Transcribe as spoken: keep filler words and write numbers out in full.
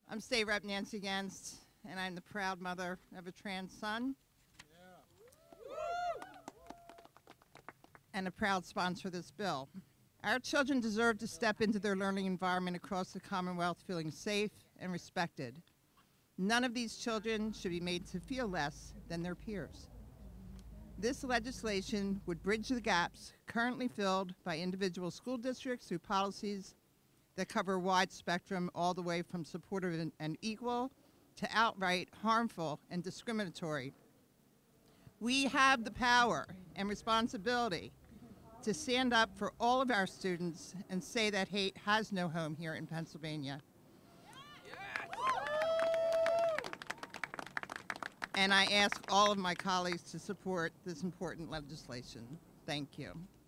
I'm State Rep Nancy Guenst, and I'm the proud mother of a trans son. Yeah. And a proud sponsor of this bill. Our children deserve to step into their learning environment across the Commonwealth feeling safe and respected. None of these children should be made to feel less than their peers. This legislation would bridge the gaps currently filled by individual school districts through policies that cover a wide spectrum all the way from supportive and, and equal to outright harmful and discriminatory. We have the power and responsibility to stand up for all of our students and say that hate has no home here in Pennsylvania. And I ask all of my colleagues to support this important legislation. Thank you.